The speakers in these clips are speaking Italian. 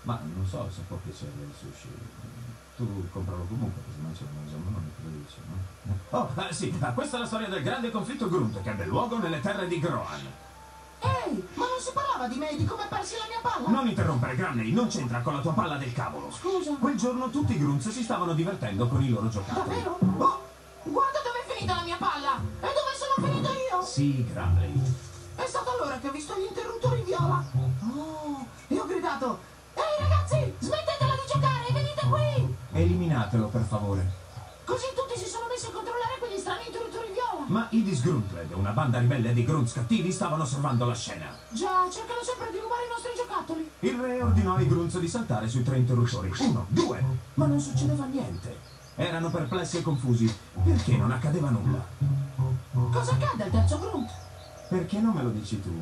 Ma non so se può piacere il sushi. Tu compralo comunque, così non ce lo mangiamo noi, cosa dici, no? Oh, sì, questa è la storia del grande conflitto Grunt che ebbe luogo nelle terre di Groan. Ehi, ma non si parlava di me e di come persi la mia palla? Non interrompere, Granny, non c'entra con la tua palla del cavolo. Scusa. Quel giorno tutti i Grunts si stavano divertendo con i loro giocattoli. Davvero? Oh, guarda dove è finita la mia palla! E dove sono finito io? Sì, Granny. È stato allora che ho visto gli interruttori viola. Oh, e ho gridato: ehi ragazzi, smettetela di giocare, venite qui! Eliminatelo, per favore. Così tutti si sono messi a controllare quegli strani interruttori viola. Ma i Disgruntled, una banda ribelle di Grunts cattivi, stavano osservando la scena. Già, cercano sempre di rubare i nostri giocattoli. Il re ordinò ai Grunts di saltare sui 3 interruttori. 1, 2, ma non succedeva niente. Erano perplessi e confusi. Perché non accadeva nulla? Cosa accade al terzo grunt? Perché non me lo dici tu?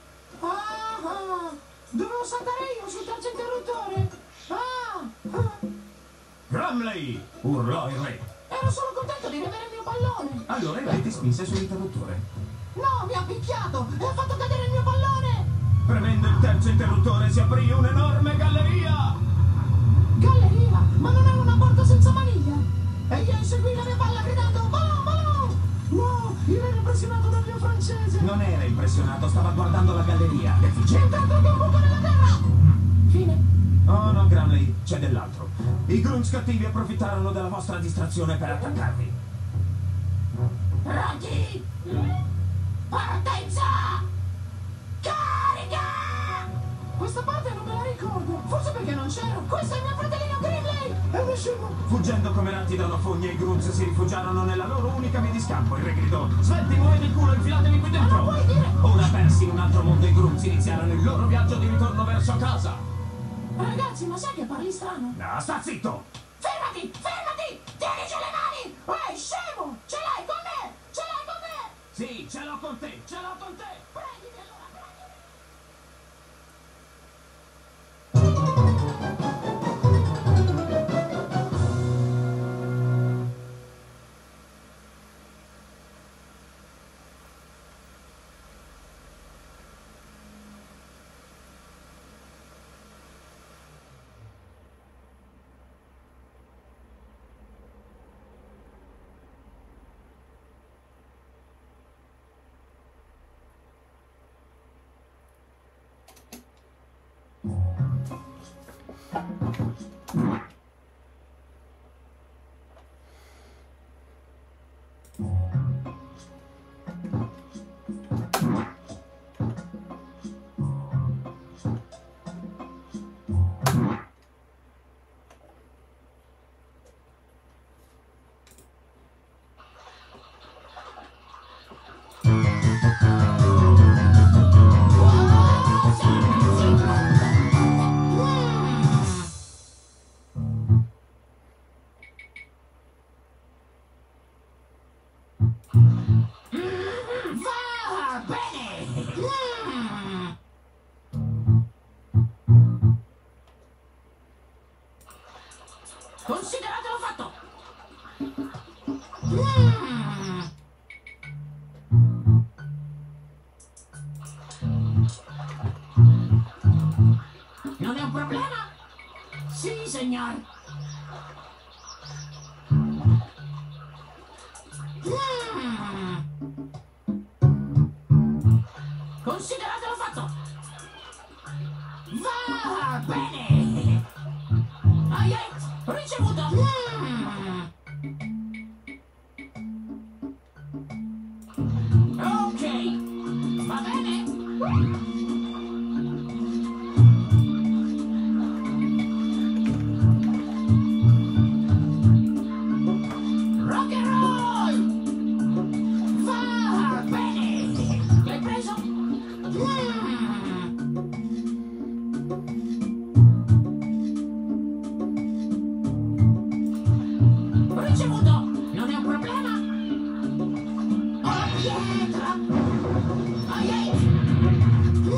Dovevo saltare io sul terzo interruttore. Grumley! Urlò il re. Ero solo contento di riavere il mio pallone. Allora il re ti spinse sull'interruttore. No, mi ha picchiato e ha fatto cadere il mio pallone. Premendo il terzo interruttore si aprì un'enorme galleria. Galleria? Ma non è una porta senza maniglia? E io inseguì la mia palla gridando: ballon, ballon! No, io ero impressionato dal mio francese. Non era impressionato, stava guardando la galleria. C'è Deficiente. entrato un buco nella terra. Fine. Oh no, Grumley, c'è dell'altro. I Grunts cattivi approfittarono della vostra distrazione per attaccarvi. Pronti? Partenza! Carica! Questa parte non me la ricordo. Forse perché non c'ero. Questo è il mio fratellino Grimley! È uno scemo! Fuggendo come ratti da una fogna, i Grunts si rifugiarono nella loro unica via di scampo. Il re gridò: svelti, muovete il culo, infilatevi qui dentro! Ma non puoi dire! Ora persi in un altro mondo, i Grunts iniziarono il loro viaggio di ritorno verso casa. Ragazzi, ma sai che parli strano? No, sta zitto! Fermati! Fermati! Tieni giù le mani! Ehi, scemo! Ce l'hai con me! Ce l'hai con me! Sì, ce l'ho con te, ce l'ho con te! Prendimi allora, prendimi! Consideratelo fatto! Non è un problema? Sì, signor. Consideratelo fatto! Va bene! Ai ai! Ricevuto! Ok! Va bene? Rock and roll! Va bene! L'hai preso? Ricevuto! Non è un problema? Oh, pietra! Ai ai!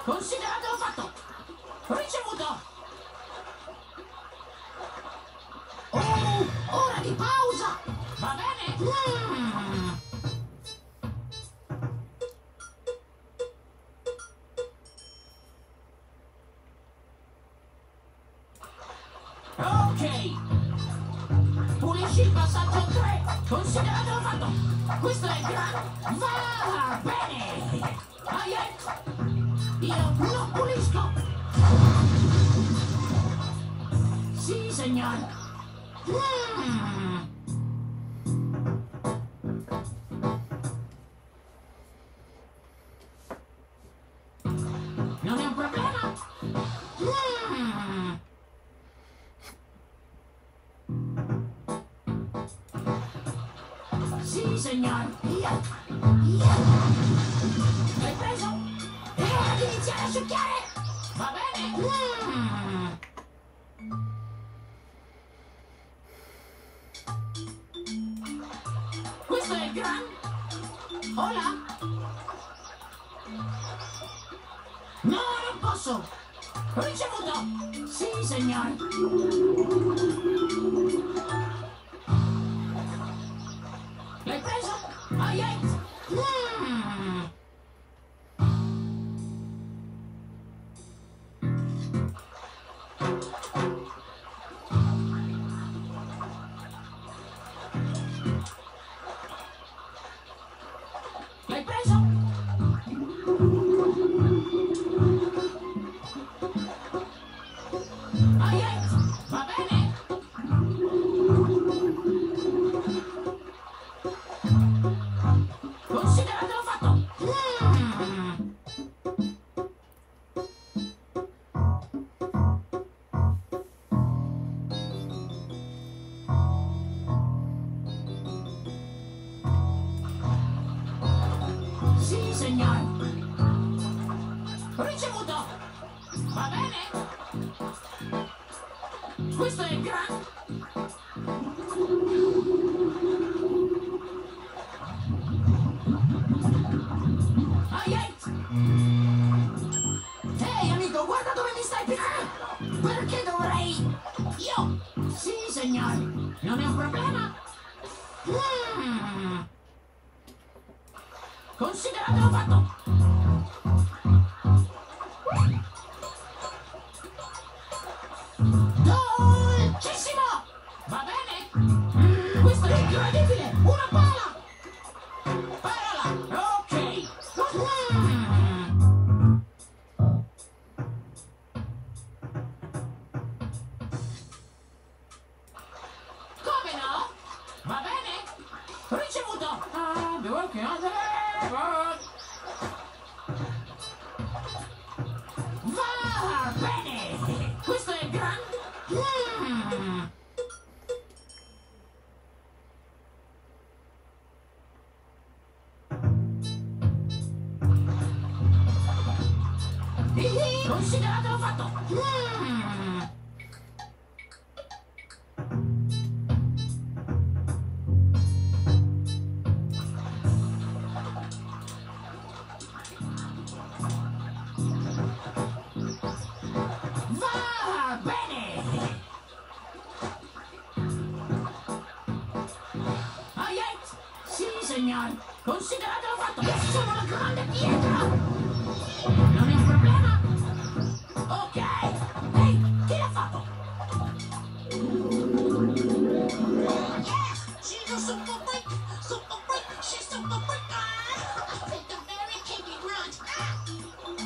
Considerato fatto! Ricevuto! Oh, ora di pausa! Va bene? Ok! Pulisci il passaggio 3! Considerato fatto! Questo è gran... Va bene! Io non pulisco! Sì, signor! Non è un problema? Sì, signor! L'hai preso? È ora di iniziare a succhiare! Va bene? Questo è il gran... Hola? No, non posso! Ricevuto! Sì, signor! L'hai preso? L'hai preso? Va bene? Consideratelo fatto! Sì, signor! Ricevuto! Va bene? Questo è il gran... Ehi, amico, guarda dove mi stai pigliando! Perché dovrei... Io? Sì, signor. Non è un problema? Consideratelo fatto! Dolcissimo! Va bene? Questo è incredibile! Una pala! Parola! Ok! Come no? Va bene? Ricevuto! Devo che andare! Va bene! Questo è grande! Consideratelo fatto! Va bene! Sì, signor! Consideratelo fatto! Sono la grande pietra! Non è un problema? Ok! Ehi, chi l'ha fatto? Yeah! She's a super freak! Super freak! She's super freak! I think a very kinky grunt!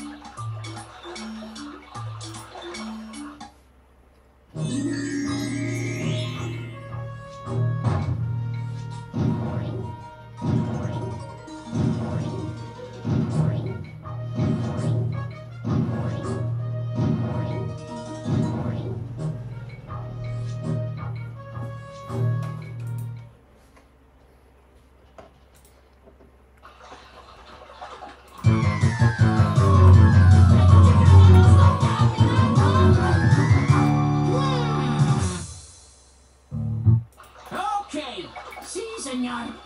Ok! Sì, signor!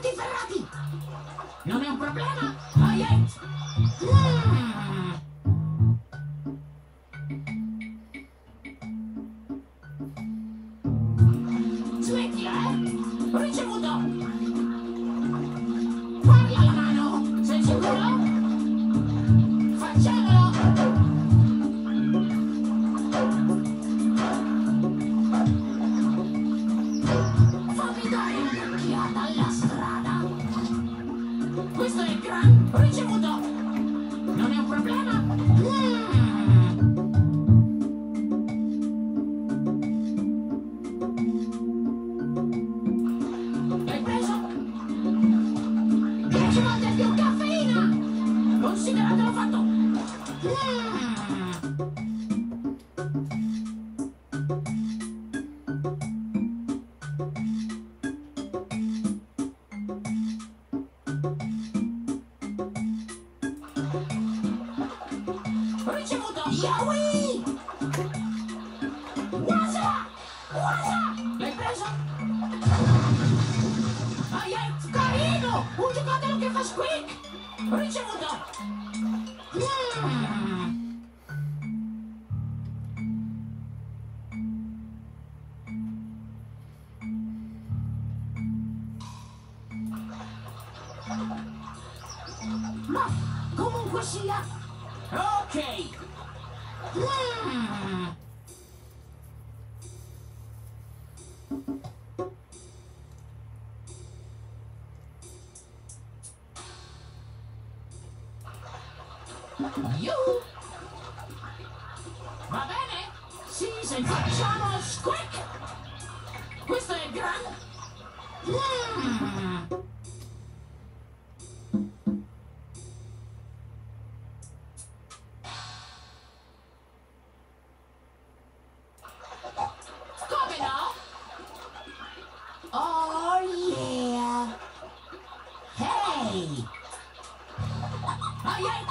tutti ferrati! Non è un problema? Ai ai! Smettila, Ricevuto! Fagli la mano! Sei sicuro? Facciamolo! Fammi dare un'occhiata alla strada! Questo è il gran ricevuto! Non è un problema? L'hai preso? 10 volte più caffeina! Consideratelo fatto! Ricevuto! Yowie! Wasa! Wasa! L'hai preso? Ai ai! Carino! Un giocattolo che fa squeak! Ricevuto! Ma comunque sia... Ok! Yuhu! Va bene? Sì, se facciamo squeak! Questo è gran... Come no? Oh yeah! Hey! Ai ai!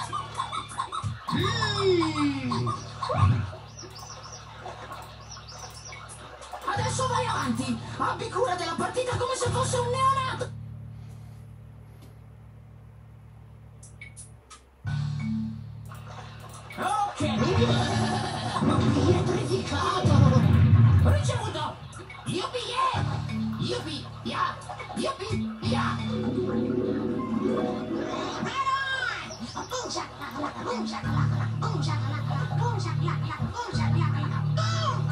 Adesso vai avanti! Abbi cura della partita come se fosse un neonato! Ok! Pietrificato! Ricevuto! Yuppie yeah! Yuppie yeah! Yuppie yeah! Boom shakalaka, boom shakalaka, boom shakalaka, boom shakalaka, boom shakalaka, boom!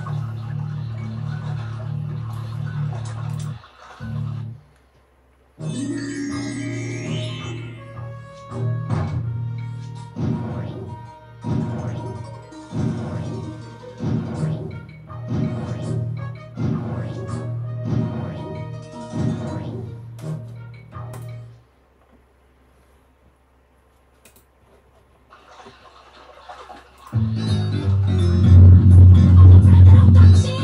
Prendere un taxi!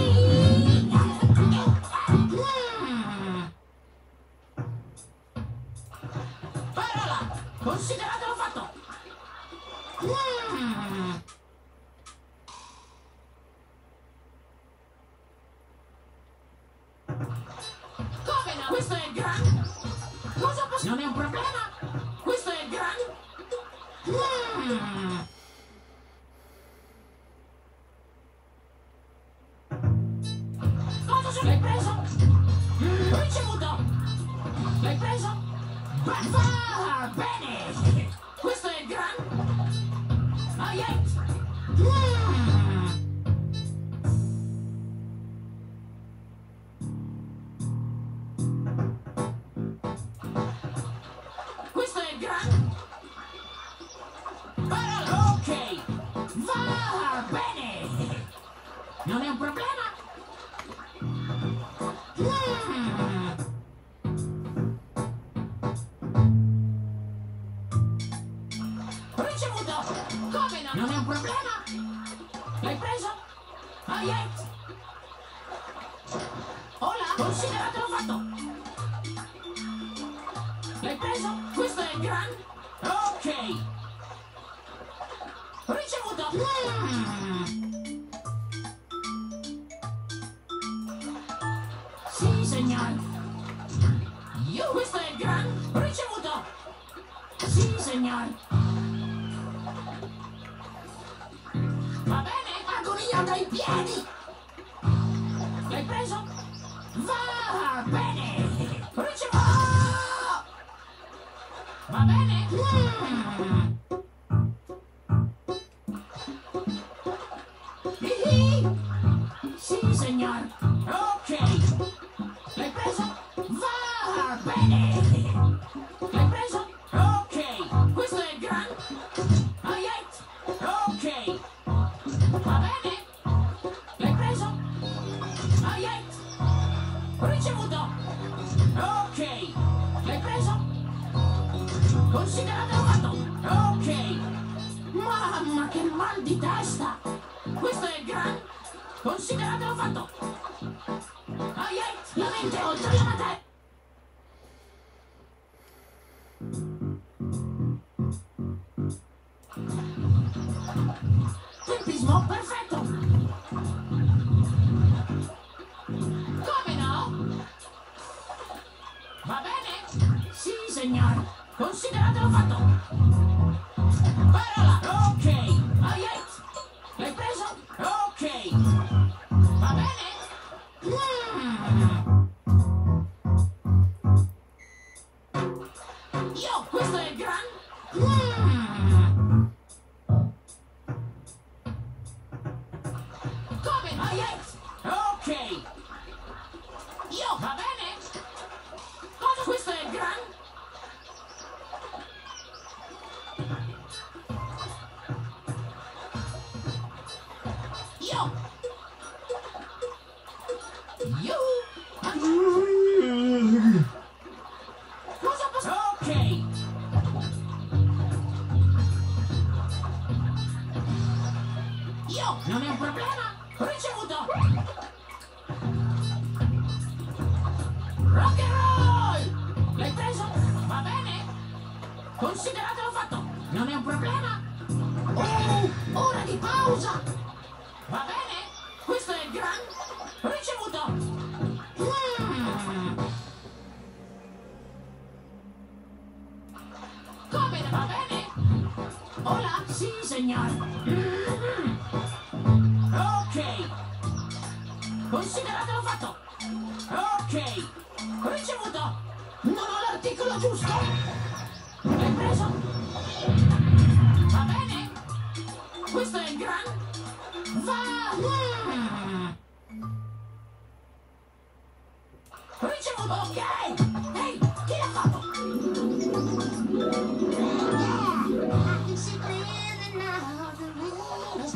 Parola! Consideratelo fatto! Come no? Questo è il gran... Cosa posso... Non è un problema? Questo è il gran... Cosa l'hai preso? Ricevuto! L'hai preso? Va bene! Questo è il gran... Ai ai! Questo è il gran... Parola! Ok! Va bene! Non è un problema? Ricevuto! Come no? Non è un problema? L'hai preso? Ai ai! Hola! Consideratelo fatto! L'hai preso? Questo è il gran... Ok! Ricevuto! Sì, signor! Io! Questo è il gran ricevuto. Sì, signor. Va bene? Agonia dai piedi. L'hai preso? Va bene. Ricevuto. Va bene? Sì, signor. Ok. L'hai preso? Va bene. L'hai preso? Ok. Questo è il gran. Aiet. Ok. Va bene? L'hai preso? Aiet. Ricevuto. Ok. L'hai preso? Considerate fatto. Ok. Mamma, che mal di testa. Questo è il gran. Consideratelo fatto! Aiet! La mente oltre la materia! Tempismo perfetto! Come no? Va bene? Sì, signor! Consideratelo fatto! Parola! Ok! Aiet! L'hai preso? Ok! Va bene? Io, questo è il gran. Come? Aiet? Ok. Io, va bene? Cosa? Questo è il gran. Io. Cosa posso? Ok. Io, non è un problema. Ricevuto. Rock and roll. L'hai preso? Va bene? Consideratelo fatto. Non è un problema. Oh, ora di pausa. Va bene? Questo è il gran. Ricevuto. Come? Va bene? Ora? Sì, signor. Ok. Consideratelo fatto. Ok. Ricevuto. Non ho l'articolo giusto. L'hai preso? Va bene? Questo è il gran. Va. Ricevuto. Ok. Ehi, chi l'ha fatto? I can see clearly now the rules.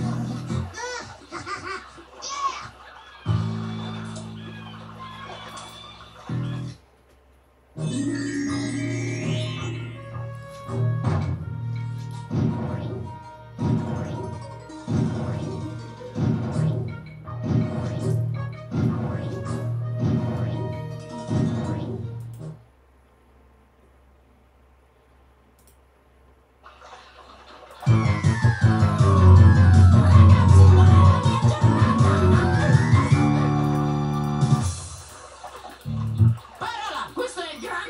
Parola, questo è il gran.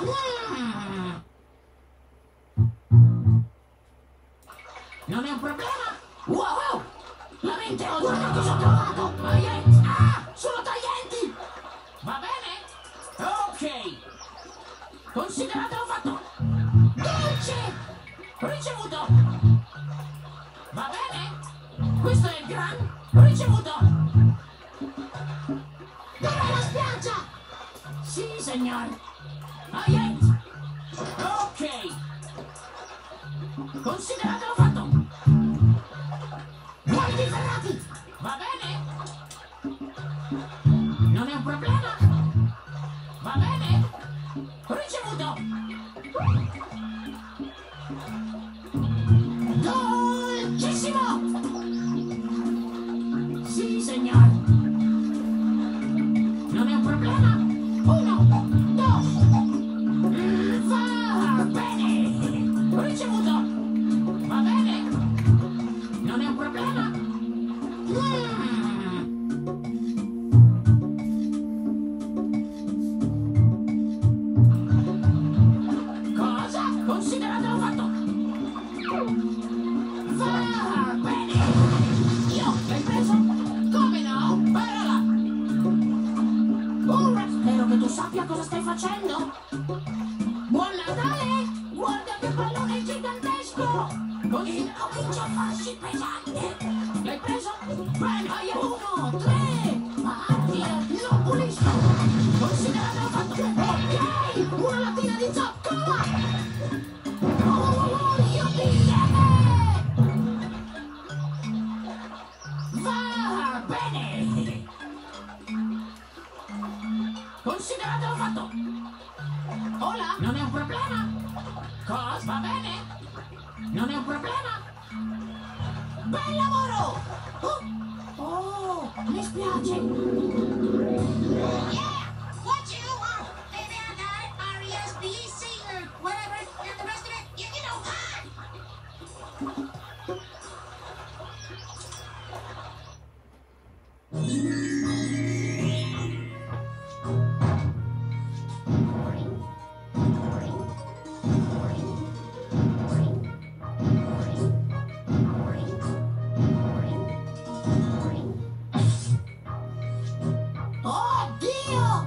Non è un problema? Wow! La mente ho guarda cosa ho trovato! Aiet! Ah! Sono taglienti! Va bene? Ok! Consideratelo fatto! Dolce! Ricevuto! Va bene? Questo è il gran. Ricevuto! Dov'è la spiaggia? Sì, signor! Aiet! Ok! Consideratelo fatto! Guardi ferrati! Va bene? Non è un problema? Va bene? Ricevuto! Dolcissimo! Sì, signor! Non è un problema? 1, 2, va bene! Ricevuto! Va bene? cosa stai facendo? Buon Natale! Guarda che pallone gigantesco! Così comincia a farsi pesante! L'hai preso? Bene, hai 1, 3! Ma non pulisco! Consideratelo fatto! Ok! Una lattina di zoccola! Oh, io va bene! Consideratelo fatto! Ora non è un problema! Cosa? Va bene? Non è un problema? Bel lavoro! Oh, mi spiace! Yeah! What you want? Maybe I got it. R-E-S-B-E-C or whatever. And the rest of it, you know, Oh, Dio!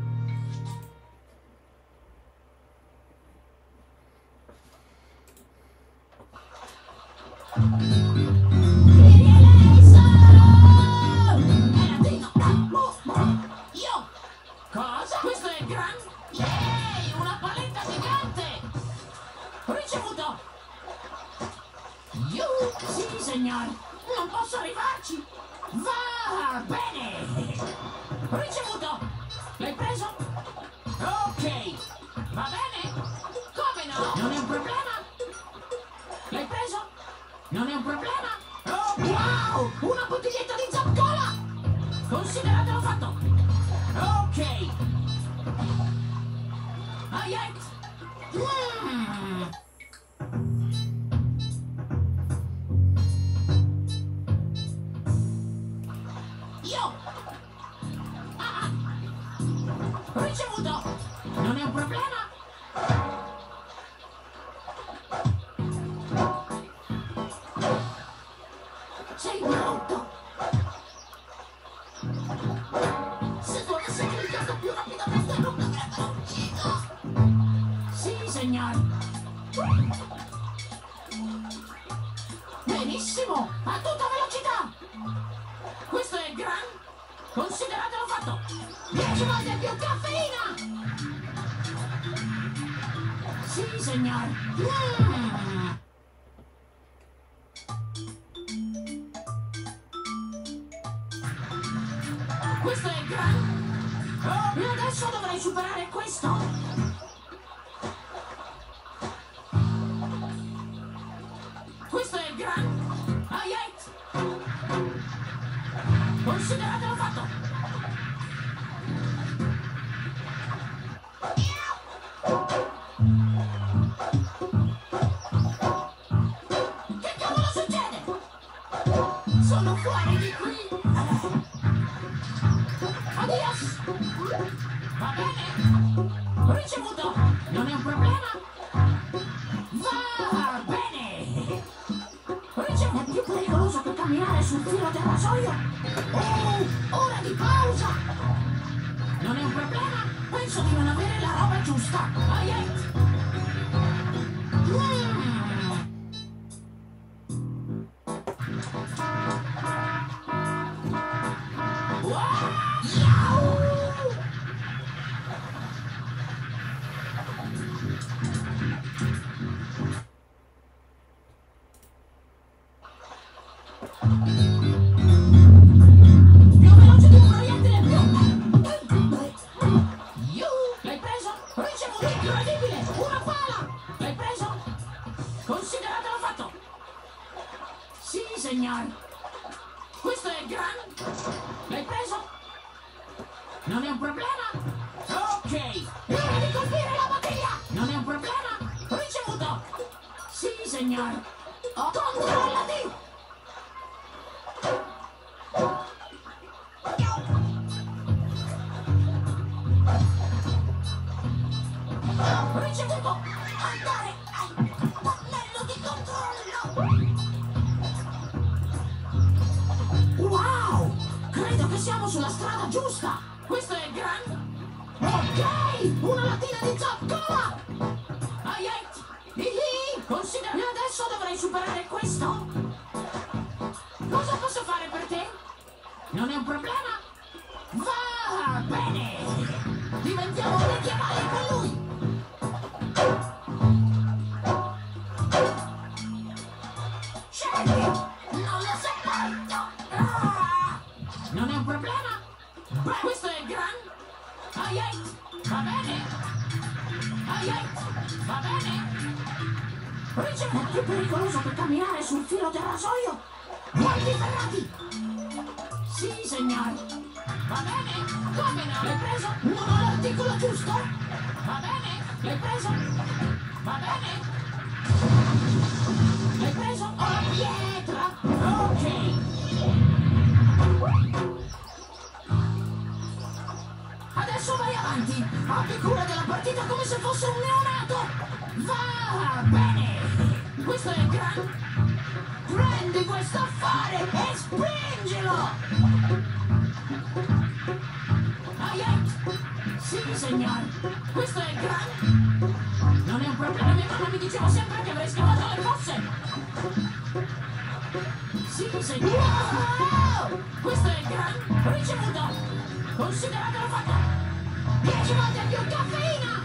Io? Cosa? Questo è il gran? Yay! Una paletta gigante! Ricevuto! Sì, signor! Non posso arrivarci! Va bene! Ricevuto! L'hai preso? Ok! Va bene? Come no? Non è un problema? L'hai preso? Non è un problema? Oh, wow! Una bottiglietta di zoccola! Consideratelo fatto! Ok! Aiet! Io! Ricevuto! Non è un problema? Sei brutto! Se dovessi cliccato più rapidamente non mi avrebbero ucciso! Sì, signor! Benissimo! A tutta velocità! Questo è il gran? Consideratelo fatto! 10 volte più caffeina! Sì, signor! Questo è il gran? E adesso dovrei superare questo! Questo è il gran? Aiet! Consideratelo fatto! Che cavolo succede? Sono fuori di qui! Adios! Va bene? Ricevuto! Non è un problema? Va bene! Ricevuto! È più pericoloso che camminare sul filo del rasoio! Oh! Ora di pausa! Non è un problema? Penso di non avere la roba giusta! Aiet! Più veloce di un proiettile più! L'hai preso? Ricevuto! Incredibile! Una pala! L'hai preso? Consideratelo fatto! Sì, signor! Questo è il gran? L'hai preso? Non è un problema? Ok! Ora di colpire la bottiglia! Non è un problema? Ricevuto! Sì, signor! Oh, controllati! Ricevuto! Andare! Pannello di controllo! Wow! Credo che siamo sulla strada giusta! Questo è il gran? Ok, una lattina di zoccola! Considera... Adesso dovrei superare questo? Cosa posso fare per te? Non è un problema? Va bene! Diventiamo medievali con lui! Scendi! Non lo sopporto! Non è un problema? Beh, questo è gran... Va bene? Va bene? Richard è più pericoloso che camminare sul filo del rasoio! Guardi ferrati! Sì, signore! Va bene? Come no? L'hai preso? Non ho l'articolo giusto! Va bene? L'hai preso? Va bene? L'hai preso? Ho la pietra! Ok! Adesso vai avanti! Abbi cura della partita come se fosse un neonato! Va bene! Questo è gran... Prendi questo affare e spingilo! Sì, signore! Questo è gran... Non è un problema, mia mamma mi diceva sempre che avrei scavato le fosse! Sì, signore! Wow! Questo è gran... Ricevuto! Consideratelo fatto! 10 volte più caffeina!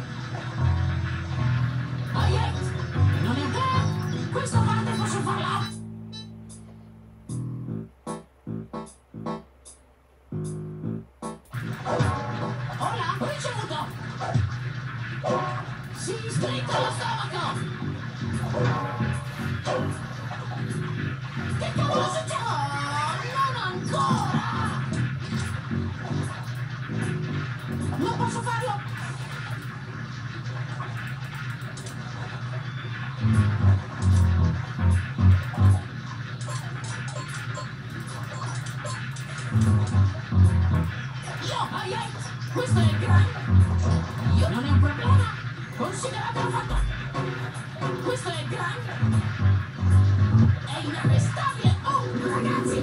Non è vero! Questa parte posso farla! Ora, ricevuto! Sì, stretto allo stomaco! Che cavolo succede? Oh, non ancora! Non posso farlo! Questo è grande! Non è un problema! Consideratelo fatto! Questo è grande! È inarrestabile! Oh, ragazzi!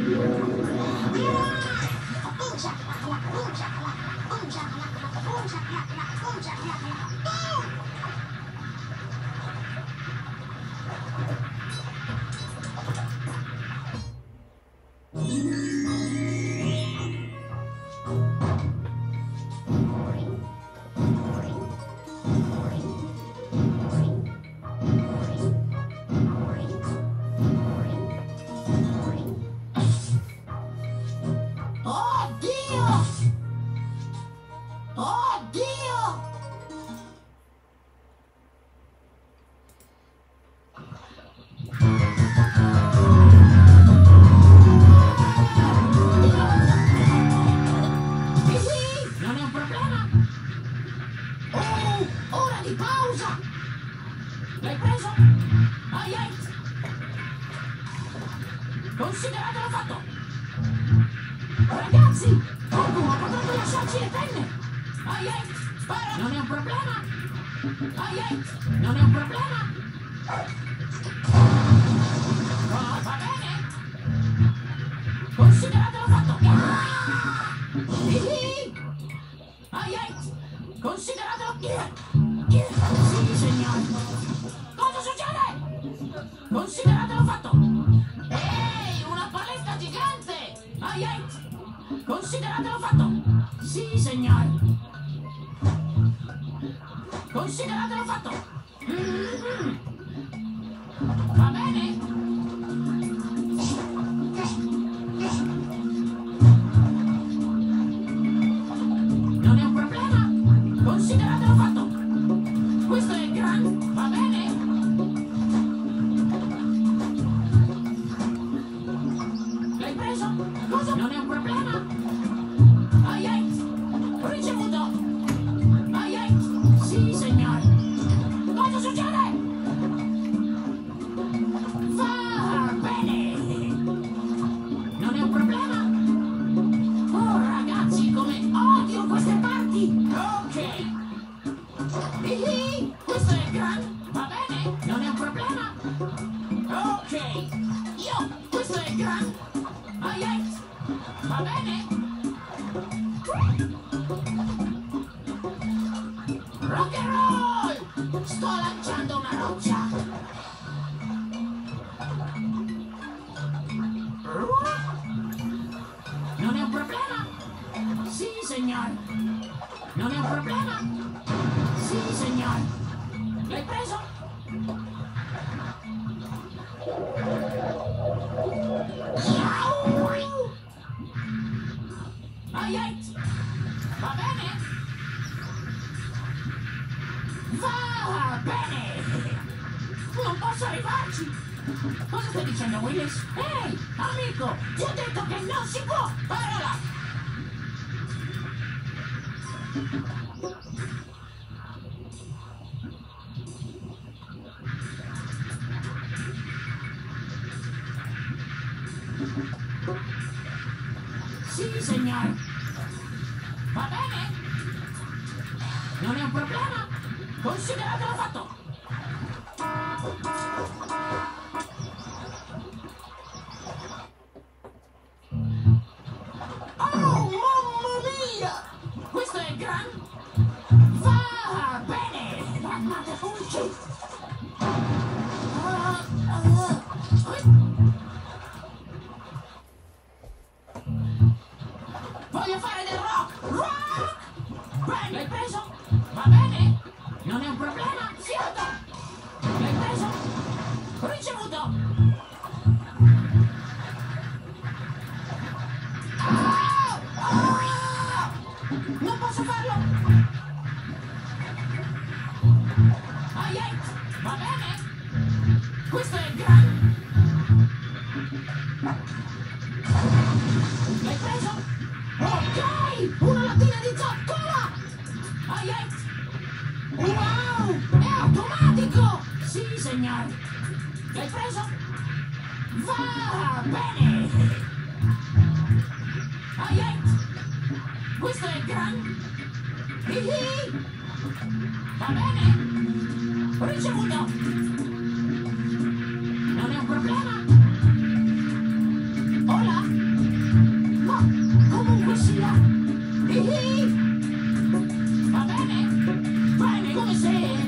L'hai preso? Consideratelo fatto! Ragazzi! Qualcuno potrebbe lasciarci le penne! Spara! Non è un problema! Non è un problema! Oh, va bene! Consideratelo fatto! Consideratelo... Sì, signore! Cosa succede? Consideratelo fatto! Ehi, una palestra gigante! Consideratelo fatto! Sì, signore! Consideratelo fatto! Va bene? Non è un problema? Consideratelo fatto! Questo è grande! Va bene? L'hai preso? Cosa? Non è un problema? Ricevuto! Sì, signore! Cosa succede? Va bene! Non è un problema? Oh, ragazzi, come odio queste parti! Ok! Questo è grande! Va bene? Non è un problema? Ok! Questo è grande! Va bene? Rock and roll! Sto lanciando una roccia. Non è un problema? Sì, signor. Non è un problema? Sì, signor. L'hai preso? Aiet! Va bene? Va bene! Non posso arrivarci! Cosa stai dicendo, Willis? Ehi, amico! Ti ho detto che non si può! Parola! Sì, signor. Va bene? Non è un problema? Consideratelo fatto! Oh, mamma mia! Questo è gran... Va bene! Mannate fulci! Voglio fare del rock! Rock! Bene, l'hai preso? Va bene? Non è un problema? Fiato! L'hai preso? Ricevuto! Non posso farlo! Aiet! Va bene? Questo è il gran... L'hai preso? Ok! Una lattina di zoccola! Aiet! Wow! È automatico! Sì, signor! L'hai preso? Va bene! Aiet! Questo è il gran... Hihi! Va bene? Ricevuto! Non è un problema? Hola? Ma comunque sia... Hihi! Va bene? Bene, come se...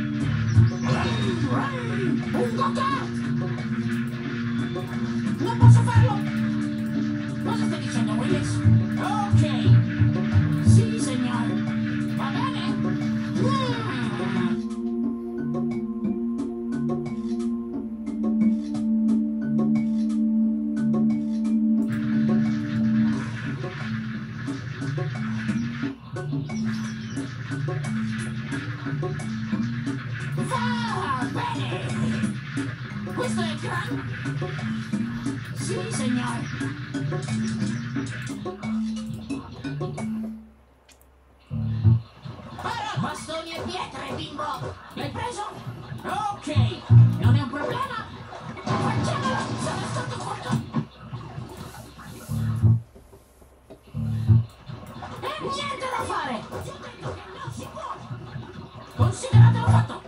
Un go-kart! Non posso farlo! Cosa stai dicendo, Willis? Ok! Sì, signor! Va bene? Va bene! Questo è il gran... Sì, signor! Bastoni e pietre, bimbo! L'hai preso? Ok! Non è un problema? Facciamolo! Sono sotto fuoco! E niente da fare! Ti ho detto che non si può! Consideratelo fatto!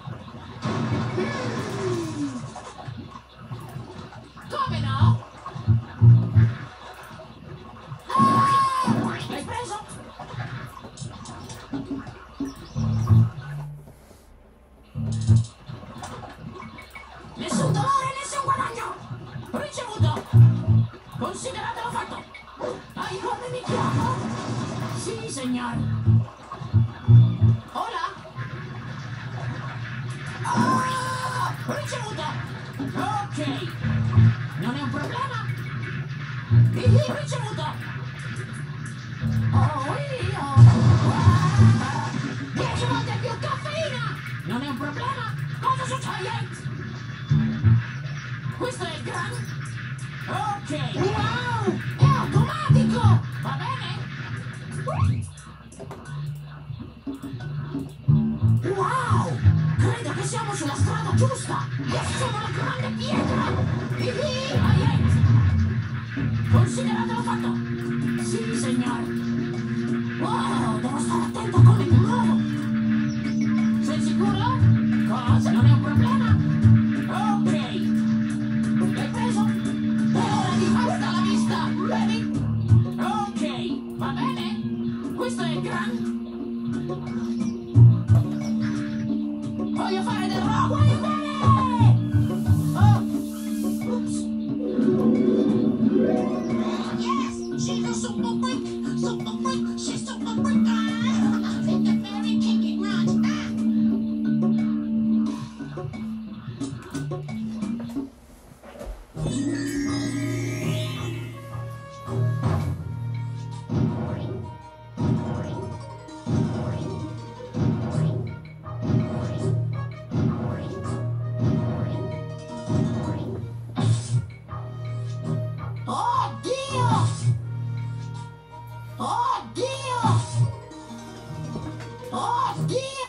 Come no? L'hai preso? Nessun dolore, nessun guadagno! Ricevuto! Consideratelo fatto! Hai come mi chiamo? Sì, signor! Hola? Ricevuto! Ok! Non è un problema? Ricevuto! Oh, io! 10 volte più caffeina! Non è un problema? Cosa succede? Questo è il gran... Ok! Wow! È automatico! Va bene? Wow! Credo che siamo sulla strada giusta! E sono la grande pietra! Aiet! Consideratelo fatto! Sì, signor! Wow! Devo stare attento a come mi muovo! Sei sicuro? Cosa? Non è un problema? Ok! L'hai preso? È ora di hasta la vista! Ready? Ok! Va bene? Questo è il gran... Oddio! Oddio!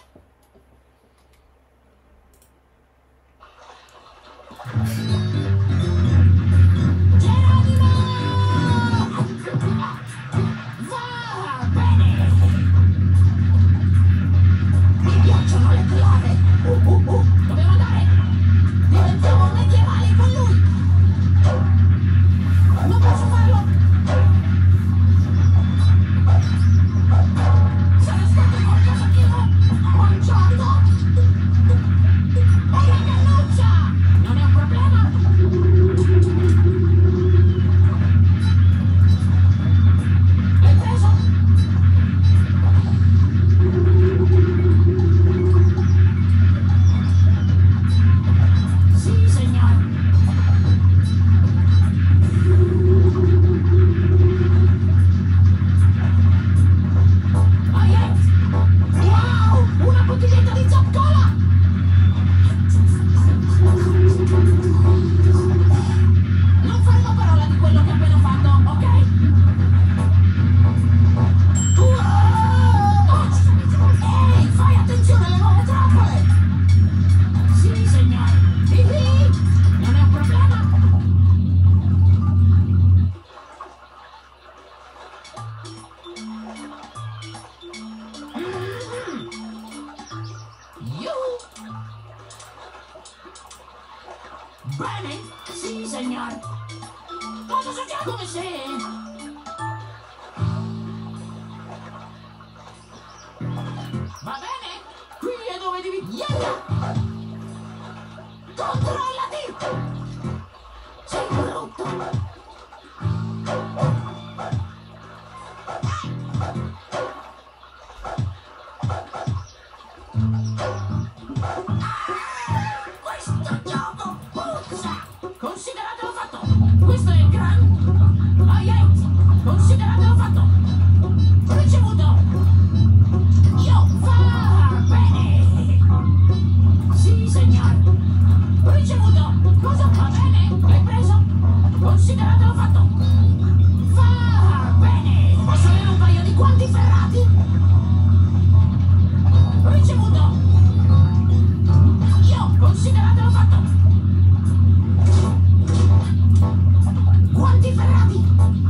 Geronimo! Va bene! Mi piacciono le clave! Dobbiamo andare! Diventiamo medievali con lui! Non posso farlo! Sarà stato qualcosa che ho mangiato! Ho la cannuccia! Non è un problema! L'hai preso? Sì, signore! Wow! Una bottiglietta di zoccola! Non faremo parola di quello che ho appena fatto, ok? Ehi, fai attenzione alle nuove trappole! Sì, signore! Non è un problema! Bene? Sì, signor. Cosa succede? Come se... Va bene? Qui è dove devi... Yatta! Controllati! Sei brutto! Questo gioco puzza! Consideratelo fatto! Questo è il gran... Consideratelo fatto! Ricevuto! Io va bene! Sì, signor! Ricevuto! Cosa va bene? L'hai preso? Consideratelo fatto! Va bene! Posso avere un paio di guanti ferrati? Ricevuto! Consideratelo fatto! Guanti ferrati!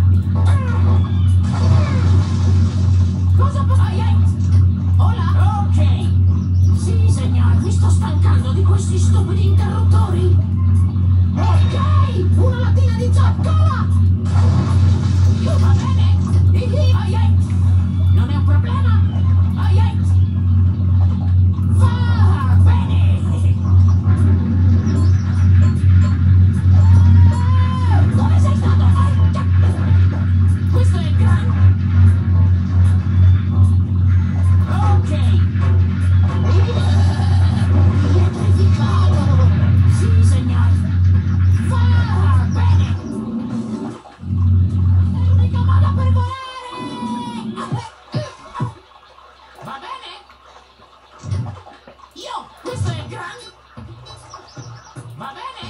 Cosa fai? Hola? Ok! Sì, signor, mi sto stancando di questi stupidi interruttori! Ok! Una lattina di zoccola! Va bene? Non è un problema? Va bene! Dove sei stato? Questo è il gran... Ok! Elettrificato! Sì, signor! Va bene! È l'unica modo per volare! Va bene? Questo è il gran... Va bene?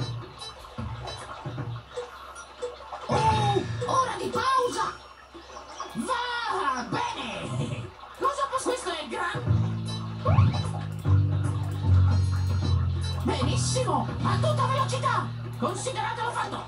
Ora di pausa! Va bene! Questo è il gran... Benissimo! A tutta velocità! Consideratelo fatto!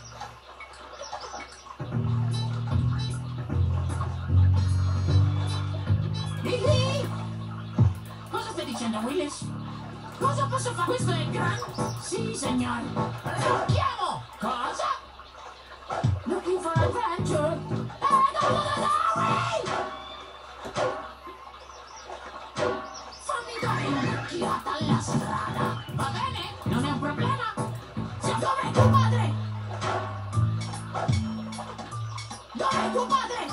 Cosa stai dicendo, Willis? Cosa posso fare? Questo è il gran... Sì, signor. Giochiamo! Cosa? Looking for adventure? Fammi dare un'occhiata alla strada, va bene? Non è un problema? Dov'è tuo padre? Dov'è tuo padre?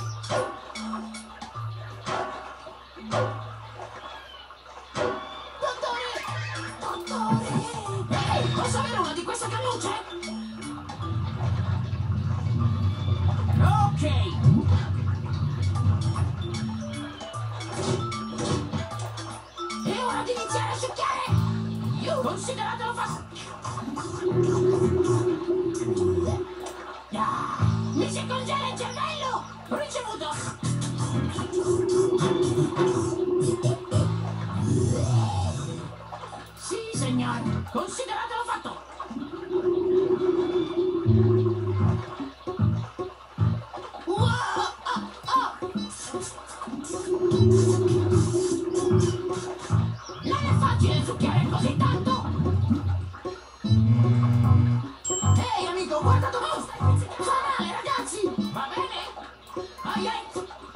Dottore! Ehi, posso avere una di queste cannucce? Ok! È ora di iniziare a succhiare! Consideratelo fatto! Mi si congela il cervello! Ricevuto! Non è facile succhiare così tanto! Ehi amico, guarda dove stai! Fa male ragazzi! Va bene? Ai ai!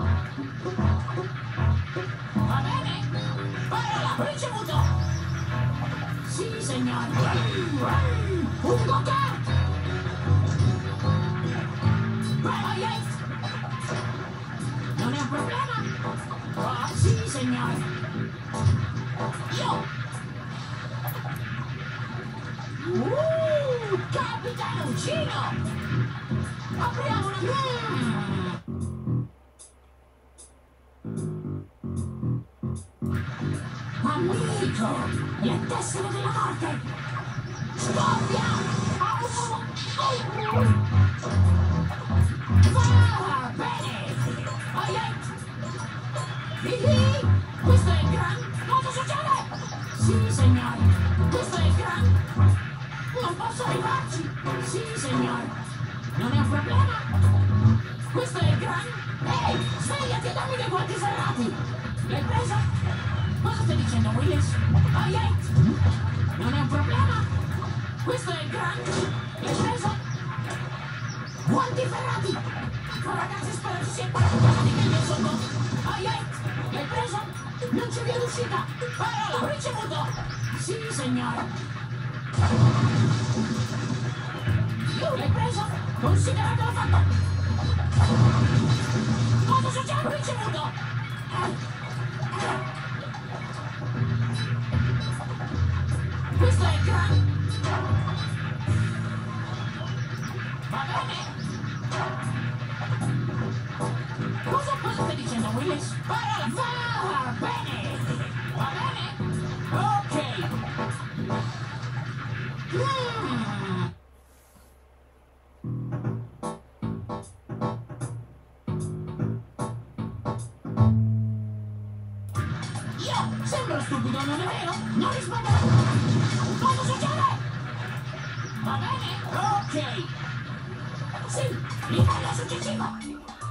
Va bene? Parola, ricevuto! Sì, signore! Un go-kart! Ai ai! Non è un problema? Oh, sì, signore! Io! Capitanuccino! Apriamo una... Amico! Le tessere della morte! Scoppia! Va bene! Ai ai! Lì! Questo è il gran... Cosa succede? Sì, signore! Questo è il gran... Non posso arrivarci! Sì, signore! Non è un problema! Questo è il gran... Ehi! Svegliati e dammi dei guanti serrati! L'hai preso? Cosa stai dicendo, Willis? Ai ai! Non è un problema! Questo è il gran... L'hai preso? Guanti ferrati! Oh, ragazzi, spero ci sia qualcosa di meglio sotto! Ai ai! L'hai preso? Non c'è via d'uscita! Parola, ricevuto! Sì, signore! L'hai preso? Consideratelo fatto! Cosa succede? Ricevuto! Questo è il gran... Va bene? Cosa stai dicendo, Willis? Parola! Va bene! Va bene? Ok! Io sembro stupido, non è vero? Non risponderò! Cosa succede? Va bene? Ok! Sì, livello successivo!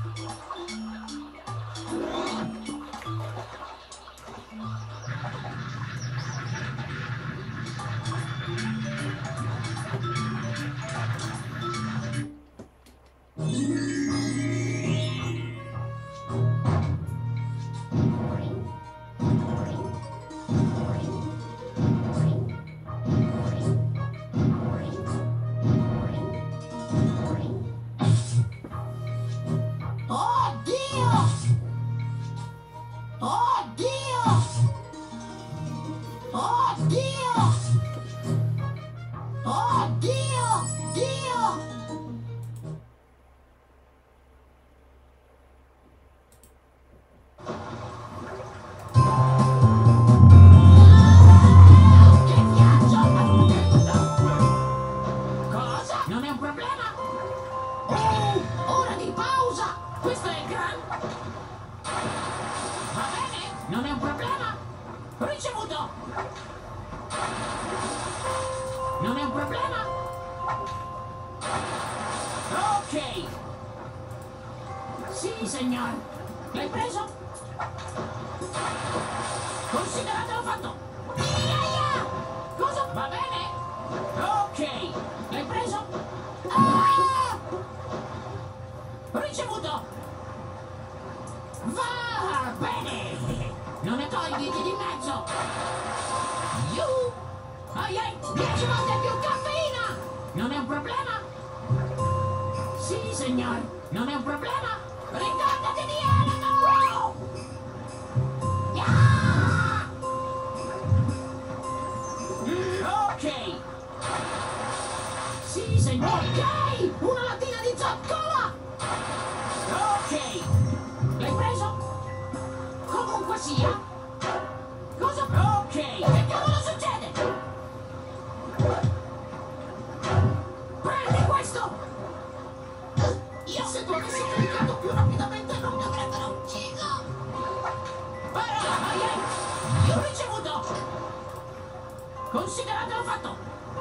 Consideratelo fatto!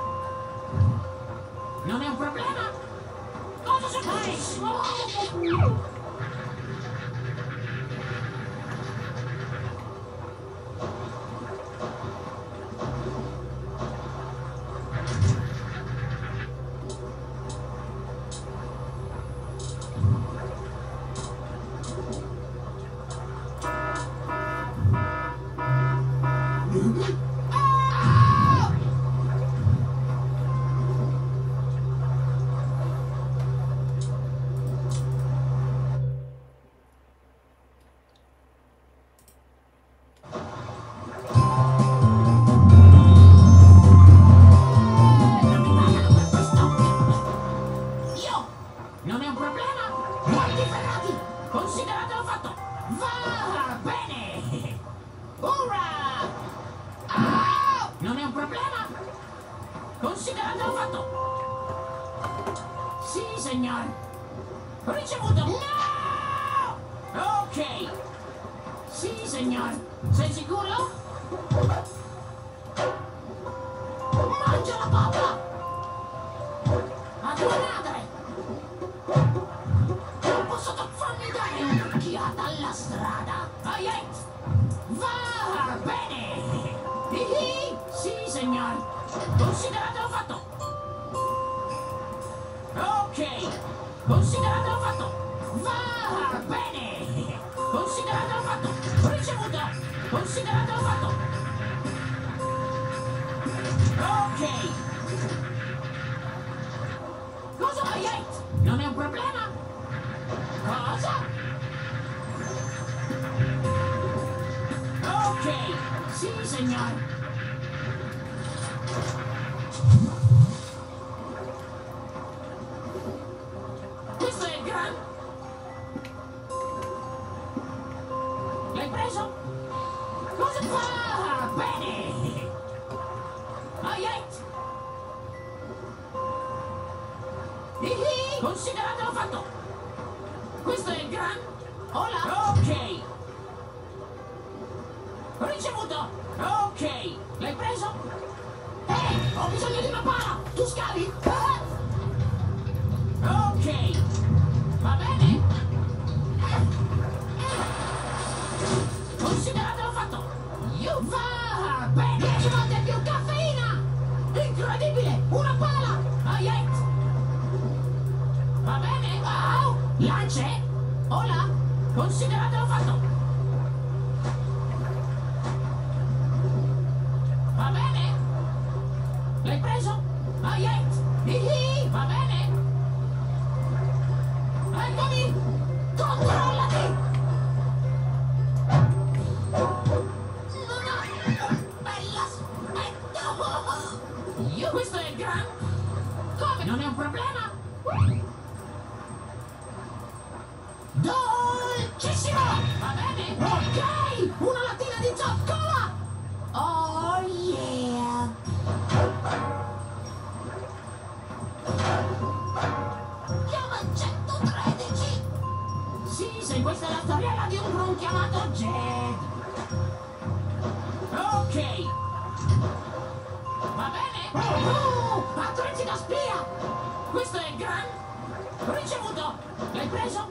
Non è un problema? Cosa succede? Considerato fatto! Va bene! Ora! Ah! Non è un problema! Considerato fatto! Sì, signor! Ricevuto! No! Ok! Sì, signor! Sei sicuro? Mangia la pappa! A tua madre! Non posso farmi dare un'occhiata alla strada! Aiet! Va bene! Ihi! Sì, signor! Considerato fatto! Ok! Considerato fatto! Va bene! Considerato fatto! Ricevuto! Considerato fatto! Ok! Cosa hai? Non è un problema? Cosa? Ok! Sì, signor! Questo è il gran... L'hai preso? Cosa fa? Bene! Aiet! Ihi! Considerato fatto! Questo è il gran... Hola! Ok! Ricevuto! Ok! L'hai preso? Ehi! Ho bisogno di una pala! Tu scavi? Ok! Va bene? Considerato fatto! Va bene! 10 volte più caffeina! Incredibile! Una pala! Aiet! Va bene? Wow! Lance! Hola! Considerato fatto! Va bene? L'hai preso? Aiet! Ihi! Va bene? Eccomi! Controllati! Bella aspetto! Io questo è il gran... Come? Non è un problema? Dolcissimo! Va bene? Ok! Una lattina di zoccola! Oh yeah! Chiama 113! Sì, se questa è la storiella di un grum chiamato Jed! Ok! Va bene? Attrezzi da spia! Questo è il gran... Ricevuto! L'hai preso?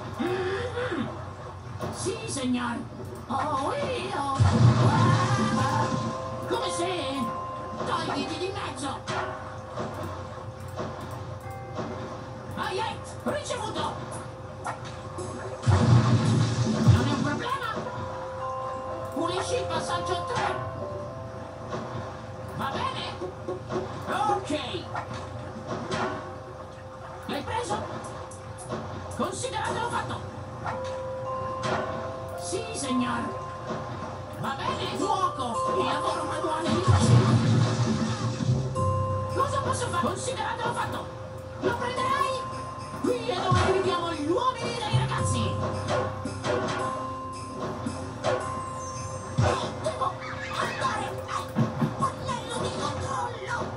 Sì, signor! Oh, io! Come se... Togliti di mezzo! Aiet! Ricevuto! Non è un problema? Pulisci il passaggio 3! Va bene? Ok! L'hai preso? Considerato fatto! Sì, signor! Va bene? Fuoco! Il lavoro manuale di cucina! Cosa posso fare? Considerato fatto! Lo prenderai? Qui è dove viviamo gli uomini dei ragazzi! Devo andare al pannello di controllo!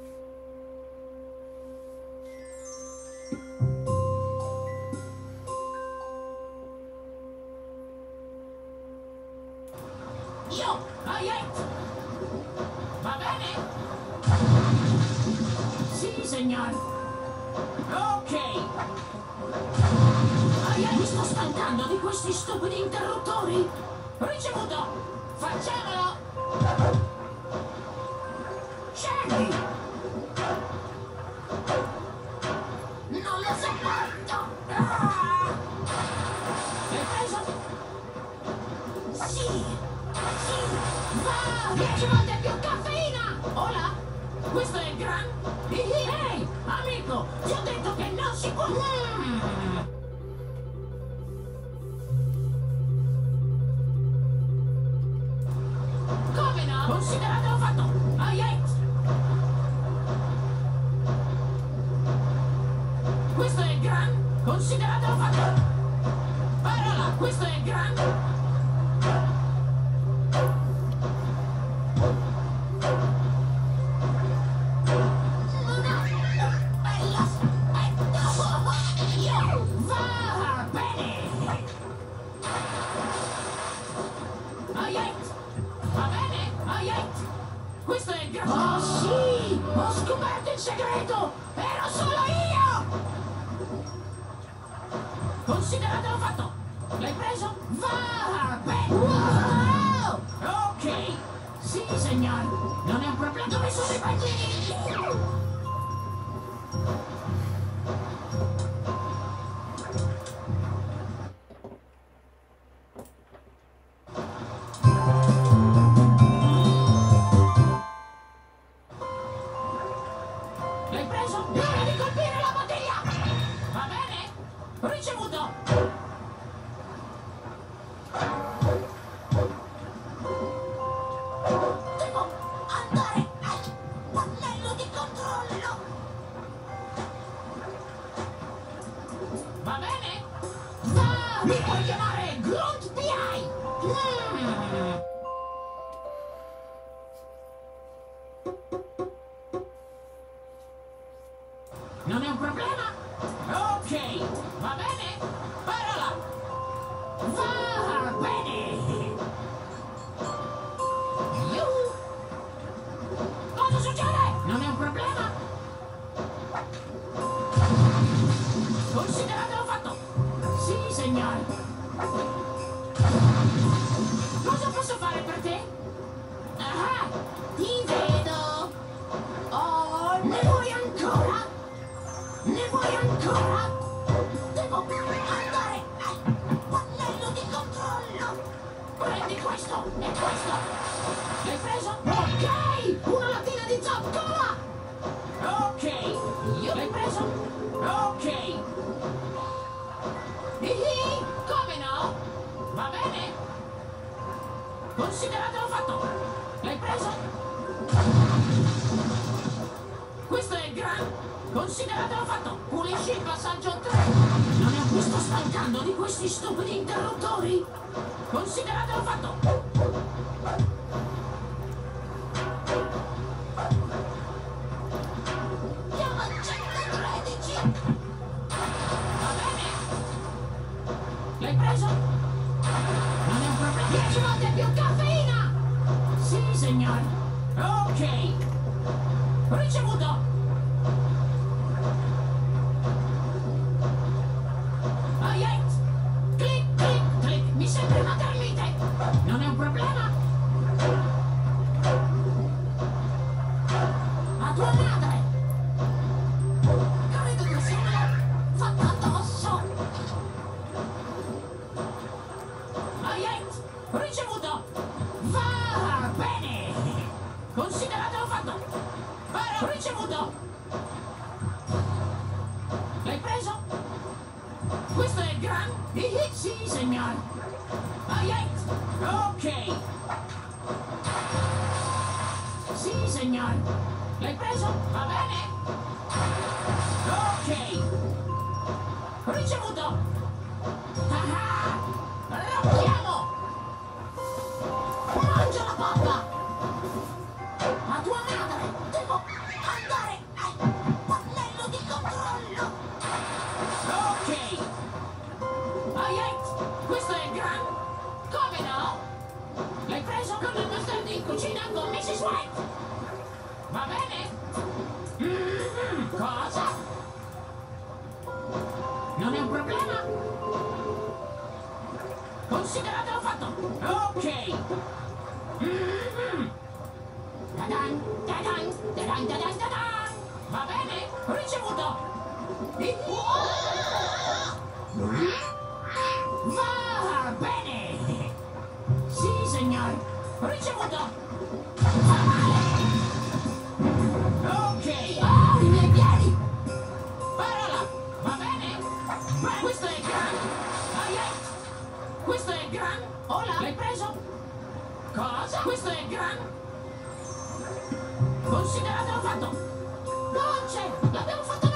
Io! Aiet! Va bene? Sì, signor! Ok! Aiet, mi sto stancando di questi stupidi interruttori! Ricevuto! Facciamolo! Scendi! Non lo sopporto! Ah! L'hai preso? Sì! Sì! Va! 10 volte più caffeina! Hola! Questo è il gran... Ehi! Amico! Ti ho detto che non si può... Come no? Considerato fatto! Aiet! Questo è il gran... Considerato fatto! Parola! Questo è grande. Va bene. Aiet. Va bene? Aiet. Questo è grande. Oh sì! Ho scoperto il segreto! Ero solo io! Consideratelo fatto! L'hai preso? Va bene! Wow! Ok! Sì, signor! Non è un problema! Dove sono i bambini? L'hai preso? È ora di colpire la bottiglia! Va bene? Ricevuto! Devo andare al pannello di controllo. Va bene? Va! Mi puoi chiamare Grunt PI! Non è un problema? Ok! Va bene? Parola! Va bene! Yuhu! Cosa succede? Non è un problema? Consideratelo fatto! Sì, signore! Cosa posso fare per te? Ah! Ti vedo! Oh, ne vuoi ancora? Ne vuoi ancora? Devo andare al pannello di controllo. Prendi questo e questo! L'hai preso? Ok! Una lattina di zoccola! Ok! L'hai preso? Ok! Ihi! Come no? Va bene? Consideratelo fatto! L'hai preso? Questo è il gran... Consideratelo fatto! Pulisci il passaggio 3! Non è più sto stancando di questi stupidi interruttori! Consideratelo fatto! Chiama il 113. Va bene? L'hai preso? Non è un problema. 10 volte più caffeina! Sì, signore. Ok. Ricevuto. Aiet. Clic, clic, clic. Mi sembra una termite. Non è un problema. A tua madre. Credo che sia fatta addosso. Aiet! Ricevuto! Va bene! Consideratelo fatto! Ricevuto! L'hai preso? Questo è il gran... Sì, signor! Aiet! Ok! Sì, signor! L'hai preso? Va bene? Ok! Ricevuto! Ah! Rocchiamo! Mangia la pappa. A tua madre. Devo andare al pannello di controllo. Ok! Aiet! Questo è il gran... Come no? L'hai preso con il master in cucina con Mrs. White? Va bene? Cosa? Non è un problema? Consideratelo fatto! Ok! Ta-dan, ta-dan, ta-dan, ta-dan, ta-dan! Va bene? Ricevuto! Va bene! Sì, signor! Ricevuto! Va male! Ok! Oh, i miei piedi! Parola! Va bene? Questo è gran! Aiet! Questo è gran! Ora l'hai preso? Cosa? Questo è gran! Consideratelo fatto! Non c'è. L'abbiamo fatto